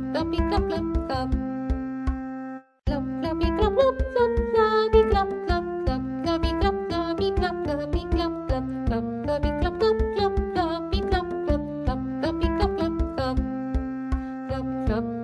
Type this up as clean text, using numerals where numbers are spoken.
Cluppy clup clup clup. Clup cluppy clup clup clup cluppy clup clup clup cluppy clup cluppy clup cluppy clup clup clup cluppy clup clup clup cluppy clup clup clup cluppy clup clup clup clup clup.